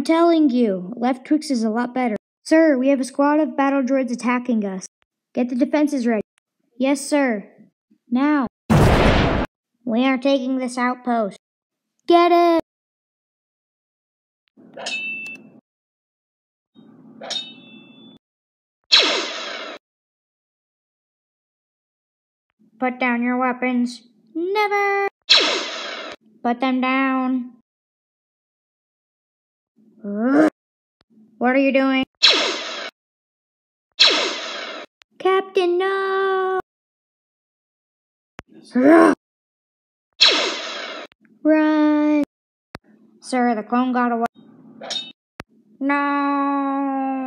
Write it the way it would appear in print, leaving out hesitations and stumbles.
telling you, left Twix is a lot better. Sir, we have a squad of battle droids attacking us. Get the defenses ready. Yes, sir. Now. We are taking this outpost. Get it! Put down your weapons. Never! Put them down. What are you doing? Captain, no! Run! Sir, the clone got away. No!